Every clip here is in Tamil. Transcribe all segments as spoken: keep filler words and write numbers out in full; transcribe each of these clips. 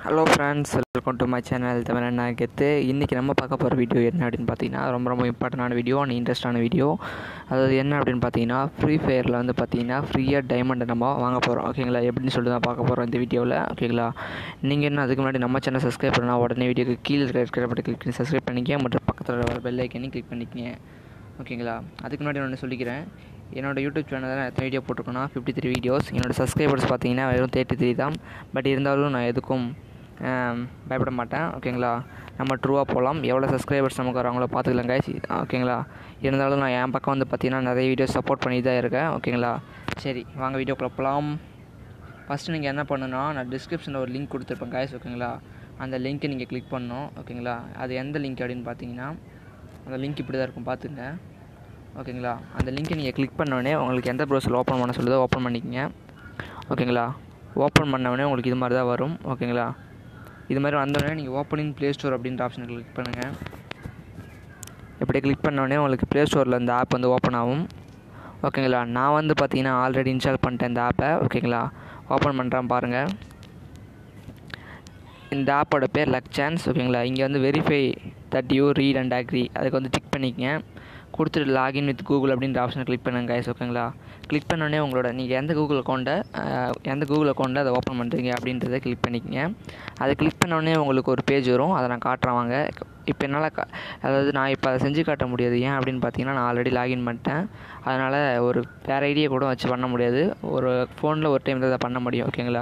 Hello friends, welcome to my channel Tamil என்ன கெத்து. இன்றைக்கி நம்ம பார்க்க போகிற வீடியோ என்ன அப்படின்னு பார்த்தீங்கன்னா ரொம்ப ரொம்ப இம்பார்ட்டண்டான வீடியோ அண்ட் இன்ட்ரெஸ்டான வீடியோ. அதாவது என்ன அப்படின்னு பார்த்தீங்கன்னா ஃப்ரீ ஃபயரில் வந்து பார்த்தீங்கன்னா ஃப்ரீயாக டைமண்டை நம்ம வாங்க போகிறோம். ஓகேங்களா, எப்படின்னு சொல்லிட்டு தான் பார்க்க போகிறோம் இந்த வீடியோவில். ஓகேங்களா, நீங்கள் என்ன அதுக்கு முன்னாடி நம்ம சேனல் சப்ஸ்கிரைப் பண்ணால் உடனே வீடியோக்கு கீழே இருக்கிற பட்டன் கிளிக் பண்ணி சப்ஸ்கிரைப் பண்ணிக்க, மற்றும் பக்கத்தில் வர பெல் ஐக்கனையும் கிளிக் பண்ணிக்கங்க. ஓகேங்களா, அதுக்கு முன்னாடி நான் ஒன்று சொல்லிக்கிறேன். என்னோடய யூடியூப் சேனலில் நான் எத்தனை வீடியோ போட்டிருக்கேன்னா ஃபிஃப்டி த்ரீ வீடியோஸ். என்னோடய சப்ஸ்கிரைபர்ஸ் பார்த்தீங்கன்னா வெறும் தேர்ட்டி த்ரீ தான். பட் இருந்தாலும் நான் எதுக்கும் பயப்பட மாட்டேன். ஓகேங்களா, நம்ம ட்ரூவாக போகலாம். எவ்வளோ சப்ஸ்கிரைபர்ஸ் நமக்கு வராங்களோ பார்த்துக்கலாம் கைஸ். ஓகேங்களா, இருந்தாலும் நான் என் பக்கம் வந்து பார்த்தீங்கன்னா நிறைய வீடியோஸ் சப்போர்ட் பண்ணி தான் இருக்கேன். ஓகேங்களா, சரி வாங்க வீடியோக்குள்ள போகலாம். ஃபஸ்ட்டு நீங்கள் என்ன பண்ணணும்னா, நான் டிஸ்கிரிப்ஷனில் ஒரு லிங்க் கொடுத்துருப்பேன் கைஸ். ஓகேங்களா, அந்த லிங்க்கை நீங்கள் கிளிக் பண்ணணும். ஓகேங்களா, அது எந்த லிங்க் அப்படின்னு பார்த்தீங்கன்னா அந்த லிங்க் இப்படி தான் இருக்கும், பார்த்துங்க. ஓகேங்களா, அந்த லிங்க்கை நீங்கள் கிளிக் பண்ணோடனே உங்களுக்கு எந்த ப்ரௌசரில் ஓப்பன் பண்ண சொல்லுதோ ஓப்பன் பண்ணிக்கங்க. ஓகேங்களா, ஓப்பன் பண்ணோடனே உங்களுக்கு இது மாதிரி தான் வரும். ஓகேங்களா, இது மாதிரி வந்தோடனே நீங்கள் ஓப்பனிங் ப்ளே ஸ்டோர் அப்படின்ற ஆப்ஷனை கிளிக் பண்ணுங்கள். இப்படி கிளிக் பண்ணோடனே உங்களுக்கு ப்ளே ஸ்டோரில் இந்த ஆப் வந்து ஓப்பன் ஆகும். ஓகேங்களா, நான் வந்து பார்த்தீங்கன்னா ஆல்ரெடி இன்ஸ்டால் பண்ணிட்டேன் இந்த ஆப்பை. ஓகேங்களா, ஓப்பன் பண்ணுறேன் பாருங்கள். இந்த ஆப்போட பேர் லக் சான்ஸ். ஓகேங்களா, இங்கே வந்து verify that you read and agree, அதுக்கு வந்து டிக் பண்ணிக்கங்க. கொடுத்துட்டு லாகின் வித் கூகுள் அப்படின்ற ஆப்ஷனை கிளிக் பண்ணுங்க கைஸ். ஓகேங்களா, கிளிக் பண்ணோடனே உங்களோட நீங்கள் எந்த கூகுள் அக்கௌண்ட்டை எந்த கூகுள் அக்கௌண்ட்டை அதை ஓப்பன் பண்ணுறீங்க அப்படின்றத கிளிக் பண்ணிக்கங்க. அதை கிளிக் பண்ணோடனே உங்களுக்கு ஒரு பேஜ் வரும், அதை நான் காட்டுறேன் வாங்க. இப்போ என்னால் கா அதாவது நான் இப்போ அதை செஞ்சு காட்ட முடியாது. ஏன் அப்படின்னு பார்த்தீங்கன்னா நான் ஆல்ரெடி லாகின் பண்ணிட்டேன். அதனால் ஒரு வேறு ஐடியா கூட வச்சு பண்ண முடியாது. ஒரு ஃபோனில் ஒரு டைம் தான் அதை பண்ண முடியும். ஓகேங்களா,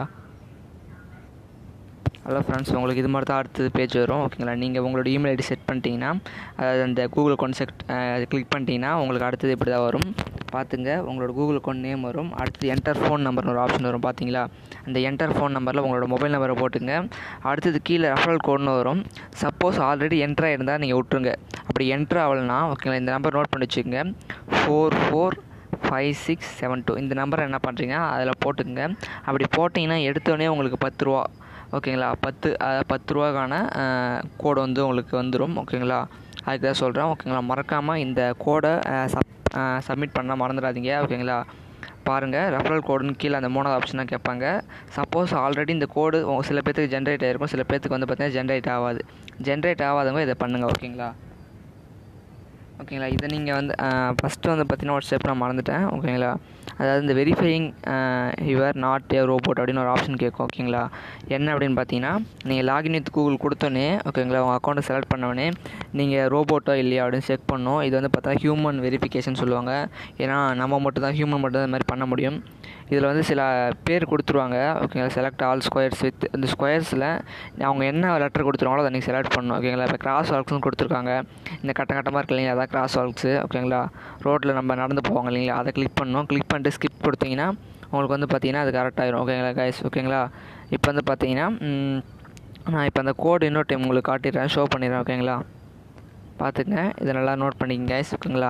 ஹலோ ஃப்ரெண்ட்ஸ், உங்களுக்கு இது மாதிரி தான் அடுத்தது பேஜ் வரும். ஓகேங்களா, நீங்கள் உங்களோட இமெயில் ஐடி செட் பண்ணிட்டீங்கன்னா, அதாவது அந்த கூகுள் அக்கௌண்ட் செட் கிளிக் பண்ணிட்டீங்கன்னா உங்களுக்கு அடுத்தது இப்படி தான் வரும். பார்த்துங்க, உங்களோட கூகுள் அக்கௌண்ட் நேம் வரும். அடுத்து என்டர் ஃபோன் நம்பர்னு ஒரு ஆப்ஷன் வரும். பார்த்தீங்களா, அந்த என்டர் ஃபோன் நம்பரில் உங்களோட மொபைல் நம்பரை போட்டுங்க. அடுத்தது கீழே ரெஃபரல் கோட்னு வரும். சப்போஸ் ஆல்ரெடி என்ட்ரு ஆகிருந்தால் நீங்கள் விட்டுருங்க. அப்படி என்ட்ரு ஆகலைன்னா ஓகேங்களா, இந்த நம்பர் நோட் பண்ணி வச்சுக்கோங்க. Four four five six seven two இந்த நம்பரை என்ன பண்ணுறீங்க அதில் போட்டுக்குங்க. அப்படி போட்டிங்கன்னா எடுத்தோடனே உங்களுக்கு பத்து ரூபா ஓகேங்களா, பத்து பத்து ரூபாக்கான கோடு வந்து உங்களுக்கு வந்துடும். ஓகேங்களா, அதுக்கு தான் சொல்கிறேன். ஓகேங்களா, மறக்காமல் இந்த கோடை சப் சப்மிட் பண்ண மறந்துடாதீங்க. ஓகேங்களா, பாருங்கள், ரெஃபரல் கோடுன்னு கீழே அந்த மூணாவது ஆப்ஷனாக கேட்பாங்க. சப்போஸ் ஆல்ரெடி இந்த கோடு சில பேர்த்துக்கு ஜென்ரேட் ஆகிருக்கும், சில பேர்த்துக்கு வந்து பார்த்தீங்கன்னா ஜென்ரேட் ஆகாது. ஜென்ரேட் ஆகாதவங்க இதை பண்ணுங்கள். ஓகேங்களா, ஓகேங்களா, இதை நீங்கள் வந்து ஃபஸ்ட்டு வந்து பார்த்தீங்கன்னா ஒரு ஸ்டெப் நான் மறந்துட்டேன். ஓகேங்களா, அதாவது இந்த verifying your not a robot அப்படின்னு ஒரு ஆப்ஷன் கேட்கும். ஓகேங்களா, என்ன அப்படின்னு பார்த்தீங்கன்னா நீங்கள் லாகின் வித் கூகுள் கொடுத்தோன்னே ஓகேங்களா, உங்கள் அக்கௌண்ட்டை செலக்ட் பண்ணோடனே நீங்கள் ரோபோட்டோ இல்லையா அப்படின்னு செக் பண்ணணும். இது வந்து பார்த்தா ஹியூமன் வெரிஃபிகேஷன் சொல்லுவாங்க. ஏன்னா நம்ம மட்டும் தான் ஹியூமன் மட்டும் தான் இது மாதிரி பண்ண முடியும். இதில் வந்து சில பேர் கொடுத்துருவாங்க. ஓகேங்களா, செலக்ட் ஆல் ஸ்கொயர்ஸ் வித் இந்த ஸ்கொயர்ஸில் அவங்க என்ன லெட்டர் கொடுத்துருவாங்களோ அதை நீங்கள் செலக்ட் பண்ணணும். ஓகேங்களா, இப்போ கிராஸ் வால்க்ஸ்னு கொடுத்துருக்காங்க. இந்த கட்ட கட்டமாக இருக்கு இல்லைங்களா, அதான் கிராஸ் வால்க்ஸு. ஓகேங்களா, ரோட்டில் நம்ம நடந்து போவாங்க இல்லைங்களா, அதை கிளிக் பண்ணணும். கிளிக் பண்ணிட்டு ஸ்கிப் கொடுத்தீங்கன்னா உங்களுக்கு வந்து பார்த்தீங்கன்னா அது கரெக்டாகிடும். ஓகேங்களா கைஸ். ஓகேங்களா, இப்போ வந்து பார்த்தீங்கன்னா நான் இப்போ அந்த கோடு இன்னொரு டைம் உங்களுக்கு காட்டிடுறேன், ஷோ பண்ணிடுறேன். ஓகேங்களா, பார்த்துங்க, இதை நல்லா நோட் பண்ணிக்கங்க கைஸ். ஓகேங்களா,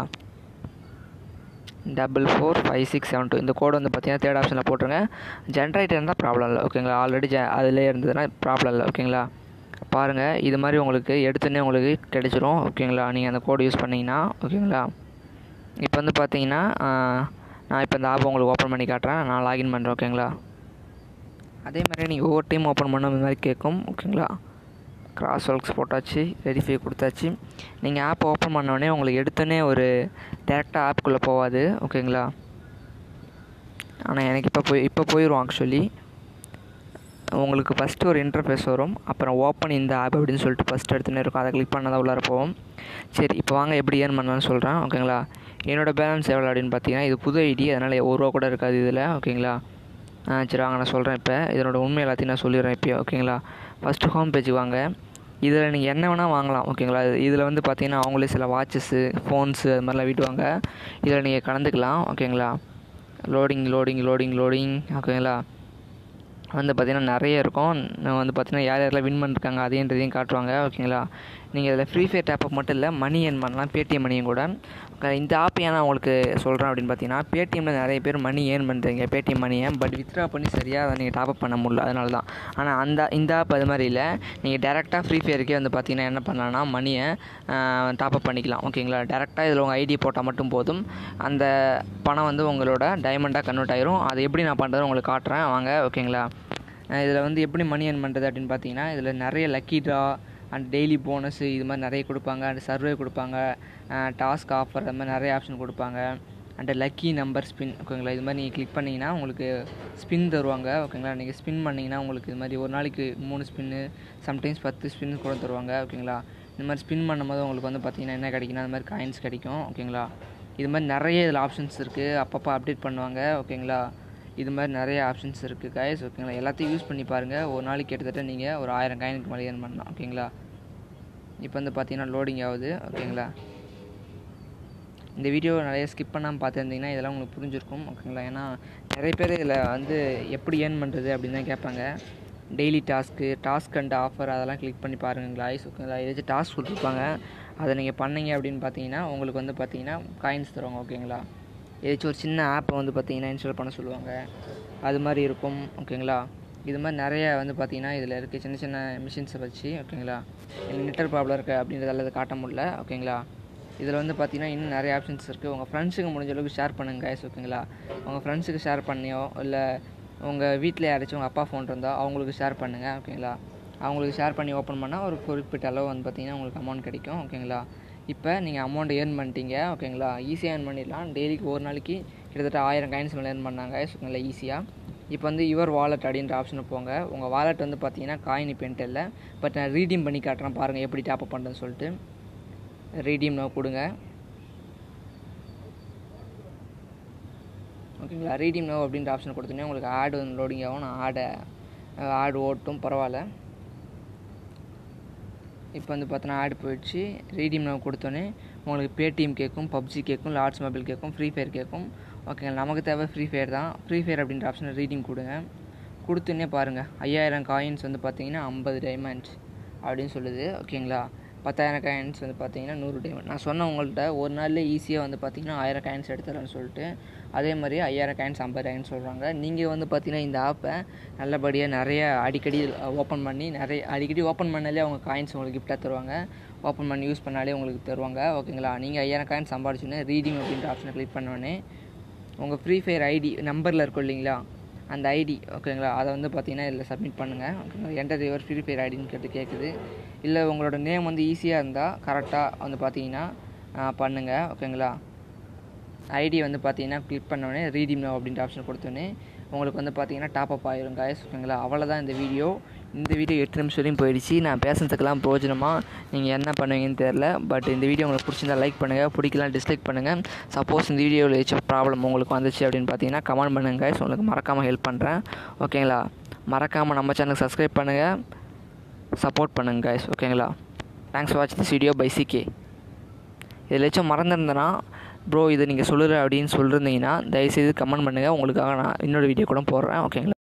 double four five six seven two இந்த கோடு வந்து பார்த்தீங்கன்னா தேர்ட் ஆப்ஷனில் போட்டுருங்க. ஜென்ரேட் இருந்தால் ப்ராப்ளம் இல்லை. ஓகேங்களா, ஆல்ரெடி ஜ அதிலே இருந்ததுன்னா ப்ராப்ளம் இல்லை. ஓகேங்களா, பாருங்கள், இது மாதிரி உங்களுக்கு எடுத்துன்னே உங்களுக்கு கிடைச்சிரும். ஓகேங்களா, நீங்கள் அந்த கோடு யூஸ் பண்ணிங்கன்னா. ஓகேங்களா, இப்போ வந்து பார்த்தீங்கன்னா நான் இப்போ இந்த ஆப்பை உங்களுக்கு ஓப்பன் பண்ணி காட்டுறேன். நான் லாகின் பண்ணுறேன். ஓகேங்களா, அதே மாதிரி நீங்கள் ஒவ்வொரு டைம் ஓப்பன் பண்ண இந்த மாதிரி கேட்கும். ஓகேங்களா, கிராஸ் வால்க்ஸ் போட்டாச்சு, வெரிஃபை கொடுத்தாச்சு. நீங்கள் ஆப் ஓப்பன் பண்ணோடனே உங்களுக்கு எடுத்தோன்னே ஒரு டேரெக்டாக ஆப்புக்குள்ளே போகாது. ஓகேங்களா, ஆனால் எனக்கு இப்போ போய் இப்போ போயிடும். ஆக்சுவலி உங்களுக்கு ஃபஸ்ட்டு ஒரு இன்டர்ஃபேஸ் வரும், அப்புறம் ஓப்பன் இந்த ஆப் அப்படின்னு சொல்லிட்டு ஃபஸ்ட் எடுத்துனே இருக்கும். அதை கிளிக் பண்ணால் தான் உள்ளார போவோம். சரி, இப்போ வாங்க எப்படி ஏர்ன் பண்ணலான்னு சொல்கிறேன். ஓகேங்களா, என்னோடய பேலன்ஸ் எவ்வளோ அப்படின்னு பார்த்தீங்கன்னா இது புது ஐடி, அதனால் ஒரு ரூபா கூட இருக்காது இதில். ஓகேங்களா, சரி வாங்க நான் சொல்கிறேன். இப்போ இதனோட உண்மை எல்லாத்தையும் நான் சொல்லிடுறேன் இப்போ. ஓகேங்களா, ஃபஸ்ட்டு ஹோம் பேஜுக்கு வாங்க. இதில் நீங்கள் என்ன வேணால் வாங்கலாம். ஓகேங்களா, இதில் வந்து பார்த்தீங்கன்னா அவங்களே சில வாட்சஸ்ஸு ஃபோன்ஸு அது மாதிரிலாம் விட்டுவாங்க. இதில் நீங்கள் கலந்துக்கலாம். ஓகேங்களா, லோடிங் லோடிங் லோடிங் லோடிங் ஓகேங்களா, வந்து பார்த்திங்கன்னா நிறைய இருக்கும். வந்து பார்த்திங்கன்னா யார் யாரெல்லாம் வின் பண்ணிருக்காங்க அதையும் காட்டுவாங்க. ஓகேங்களா, நீங்கள் இதில் ஃப்ரீ ஃபயர் டேப்பப் மட்டும் இல்லை, மணி ஏர்ன் பண்ணலாம், பேடிஎம் மணியும் கூட. இந்த ஆப் ஏன் நான் உங்களுக்கு சொல்கிறேன் அப்படின்னு பார்த்தீங்கன்னா பேடிஎம்மில் நிறைய பேர் மணி ஏர்ன் பண்ணுறீங்க, பேடிஎம் மணியை. பட் வித்ட்ரா பண்ணி சரியாக அதை நீங்கள் டாப்அப் பண்ண முடியல, அதனால தான். ஆனால் அந்த இந்த ஆப் அது மாதிரி இல்லை. நீங்கள் டேரெக்டாக ஃப்ரீ ஃபயருக்கே வந்து பார்த்திங்கன்னா என்ன பண்ணலான்னா மணியை டாப்அப் பண்ணிக்கலாம். ஓகேங்களா, டேரெக்டாக இதில் உங்கள் ஐடி போட்டால் மட்டும் போதும், அந்த பணம் வந்து உங்களோட டைமண்டாக கன்வெர்ட் ஆயிரும். அது எப்படி நான் பண்ணுறது உங்களுக்கு காட்டுறேன் வாங்க. ஓகேங்களா, இதில் வந்து எப்படி மணி ஏர்ன் பண்ணுறது அப்படின்னு பார்த்தீங்கன்னா, இதில் நிறைய lucky draw and daily bonus இது மாதிரி நிறைய கொடுப்பாங்க. அண்ட் சர்வே கொடுப்பாங்க, டாஸ்க் ஆஃபர் அது மாதிரி நிறைய ஆப்ஷன் கொடுப்பாங்க. அண்ட் லக்கி நம்பர் ஸ்பின் ஓகேங்களா. இது மாதிரி நீங்கள் கிளிக் பண்ணிங்கன்னா உங்களுக்கு ஸ்பின் தருவாங்க ஓகேங்களா. நீங்கள் ஸ்பின் பண்ணிங்கன்னா உங்களுக்கு இது மாதிரி ஒரு நாளைக்கு மூணு ஸ்பின்னு, சம்டைம்ஸ் பத்து ஸ்பின்னு கூட தருவாங்க ஓகேங்களா. இந்த மாதிரி ஸ்பின் பண்ணும்போது உங்களுக்கு வந்து பார்த்திங்கன்னா என்ன கிடைக்குன்னா, அது மாதிரி காயின்ஸ் கிடைக்கும் ஓகேங்களா. இது மாதிரி நிறைய இதில் ஆப்ஷன்ஸ் இருக்குது, அப்பப்போ அப்டேட் பண்ணுவாங்க ஓகேங்களா. இது மாதிரி நிறைய ஆப்ஷன்ஸ் இருக்குது கைஸ் ஓகேங்களா. எல்லாத்தையும் யூஸ் பண்ணி பாருங்கள். ஒரு நாளைக்கு கிட்டத்தட்ட நீங்கள் ஒரு ஆயிரம் காயினுக்கு மேலே ஏர்ன் பண்ணலாம் ஓகேங்களா. இப்போ வந்து பார்த்திங்கன்னா லோடிங் ஆகுது ஓகேங்களா. இந்த வீடியோ நிறைய ஸ்கிப் பண்ணாமல் பார்த்துருந்தீங்கன்னா இதெல்லாம் உங்களுக்கு புரிஞ்சிருக்கும் ஓகேங்களா. ஏன்னா நிறைய பேர் இதில் வந்து எப்படி ஏர்ன் பண்ணுறது அப்படின்னு தான் கேட்பாங்க. Daily task, task and offer அதெல்லாம் கிளிக் பண்ணி பாருங்கள் கைஸ் ஓகேங்களா. ஏதாச்சும் டாஸ்க் கொடுத்துருப்பாங்க, அதை நீங்கள் பண்ணீங்க அப்படின்னு பார்த்தீங்கன்னா உங்களுக்கு வந்து பார்த்தீங்கன்னா காயின்ஸ் தருவாங்க ஓகேங்களா. ஏதாச்சும் ஒரு சின்ன ஆப்பை வந்து பார்த்தீங்கன்னா இன்ஸ்டால் பண்ண சொல்லுவாங்க, அது மாதிரி இருக்கும் ஓகேங்களா. இது மாதிரி நிறைய வந்து பார்த்திங்கன்னா இதில் இருக்க சின்ன சின்ன மிஷின்ஸை வச்சு ஓகேங்களா. எனக்கு நெட்வொர்க் ப்ராப்ளம் இருக்குது அப்படின்றதால அதை காட்ட முடியல ஓகேங்களா. இதில் வந்து பார்த்திங்கன்னா இன்னும் நிறைய ஆப்ஷன்ஸ் இருக்குது. உங்கள் ஃப்ரெண்ட்ஸுக்கு முடிஞ்ச அளவுக்கு ஷேர் பண்ணுங்கள் கைஸ் ஓகேங்களா. உங்கள் ஃப்ரெண்ட்ஸுக்கு ஷேர் பண்ணியோ இல்லை உங்கள் வீட்டில் யாராச்சும் உங்கள் அப்பா ஃபோன் இருந்தால் அவங்களுக்கு ஷேர் பண்ணுங்கள் ஓகேங்களா. அவங்களுக்கு ஷேர் பண்ணி ஓப்பன் பண்ணால் ஒரு குறிப்பிட்ட அளவு வந்து பார்த்திங்கன்னா உங்களுக்கு அமௌண்ட் கிடைக்கும் ஓகேங்களா. இப்போ நீங்கள் அமௌண்ட் ஏர்ன் பண்ணிட்டீங்க ஓகேங்களா. ஈஸியாக ஏர்ன் பண்ணிடலாம். டெய்லிக்கு ஒரு நாளைக்கு கிட்டத்தட்ட ஆயிரம் காயின்ஸ் மேலே ஏர்ன் பண்ணாங்க ஓகேங்களா ஈஸியாக. இப்போ வந்து யுவர் வாலெட் அப்படின்ற ஆப்ஷனை போங்க. உங்கள் வாலெட் வந்து பார்த்தீங்கன்னா காயின் இப்போ என்கிட்ட இல்லை, பட் நான் ரீடீம் பண்ணி காட்டுறேன் பாருங்கள் எப்படி டாப்அப் பண்ணுறதுன்னு சொல்லிட்டு. ரீடீம் நான் கொடுங்க ஓகேங்களா. ரீடீம் நோ அப்படின்ற ஆப்ஷன் கொடுத்தோன்னே உங்களுக்கு ஆடு வந்து லோடிங் ஆகும். நான் ஆடை ஆடு ஓட்டும் பரவாயில்ல. இப்போ வந்து பார்த்தோன்னா ஆடு போயிடுச்சு. ரீடீம் நோ கொடுத்தோன்னே உங்களுக்கு பேடிஎம் கேட்கும், பப்ஜி கேட்கும், லார்ட்ஸ் மொபைல் கேட்கும், ஃப்ரீ ஃபயர் கேட்கும் ஓகேங்களா. நமக்கு தேவை ஃப்ரீ ஃபயர் தான். ஃப்ரீ ஃபயர் அப்படின்ற ஆப்ஷனை ரீடீம் கொடுங்க. கொடுத்தோன்னே பாருங்கள் ஐயாயிரம் காயின்ஸ் வந்து பார்த்தீங்கன்னா ஐம்பது டைமண்ட்ஸ் அப்படின்னு சொல்லுது ஓகேங்களா. பத்தாயிரம் காயின்ஸ் வந்து பார்த்தீங்கன்னா நூறு டைமண்ட். நான் சொன்ன உங்கள்கிட்ட ஒரு நாளில் ஈஸியாக வந்து பார்த்தீங்கன்னா ஆயிரம் காயின்ஸ் எடுத்துறேன்னு சொல்லிட்டு, அதே மாதிரி ஐயாயிரம் காயின்ஸ் ஐம்பது காயின்ஸ் சொல்கிறாங்க. நீங்கள் வந்து பார்த்தீங்கன்னா இந்த ஆப்பை நல்லபடியாக நிறைய அடிக்கடி ஓப்பன் பண்ணி நிறைய அடிக்கடி ஓப்பன் பண்ணாலே அவங்க காயின்ஸ் உங்களுக்கு கிஃப்டாக தருவாங்க. ஓப்பன் பண்ணி யூஸ் பண்ணாலே உங்களுக்கு தருவாங்க ஓகேங்களா. நீங்கள் ஐயாயிரம் காயின்ஸ் சம்பாதிச்சோன்னே ரீடீம் அப்படின்ற ஆப்ஷனை கிளிக் பண்ணோன்னே உங்கள் ஃப்ரீ ஃபயர் ஐடி நம்பரில் இருக்கும் இல்லைங்களா, அந்த ஐடி ஓகேங்களா, அதை வந்து பார்த்தீங்கன்னா இதில் சப்மிட் பண்ணுங்கள் ஓகேங்களா. என்டர் யுவர் ஃப்ரீ ஃபயர் ஐடின்னு கேட்டு கேட்குது. இல்லை உங்களோட நேம் வந்து ஈஸியாக இருந்தால் கரெக்டாக வந்து பார்த்தீங்கன்னா பண்ணுங்கள் ஓகேங்களா. ஐடி வந்து பார்த்தீங்கன்னா கிளிக் பண்ணோடனே ரீடீம் நோ அப்படின்ற ஆப்ஷன் கொடுத்தோன்னே உங்களுக்கு வந்து பார்த்தீங்கன்னா டாப்அப் ஆயிரும் காய்ஸ் ஓகேங்களா. அவ்வளோதான் இந்த வீடியோ. இந்த வீடியோ எட்டு நிமிஷம் வரையும் போயிடுச்சு. நான் பேசுறதுக்கெல்லாம் பிரயோஜனமாக நீங்கள் என்ன பண்ணுவீங்கன்னு தெரில. பட் இந்த வீடியோ உங்களுக்கு பிடிச்சிருந்தா லைக் பண்ணுங்கள், பிடிக்கலாம் டிஸ்லைக் பண்ணுங்கள். சப்போஸ் இந்த வீடியோவில் ஏதாச்சும் ப்ராப்ளம் உங்களுக்கு வந்துச்சு அப்படின்னு பார்த்தீங்கன்னா கமெண்ட் பண்ணுங்கள் காய்ஸ். உங்களுக்கு மறக்காமல் ஹெல்ப் பண்ணுறேன் ஓகேங்களா. மறக்காமல் நம்ம சேனலுக்கு சப்ஸ்கிரைப் பண்ணுங்கள், சப்போர்ட் பண்ணுங்கள் காய்ஸ் ஓகேங்களா. Thanks for watch this video bye CK. இதில் ஏதாச்சும் மறந்துருந்தேன்னா ப்ரோ இதை நீங்கள் சொல்லுற அப்படின்னு சொல்லியிருந்தீங்கன்னா தயவுசெய்து கமெண்ட் பண்ணுங்கள். உங்களுக்காக நான் இன்னொரு வீடியோ கூட போடுறேன் ஓகேங்களா.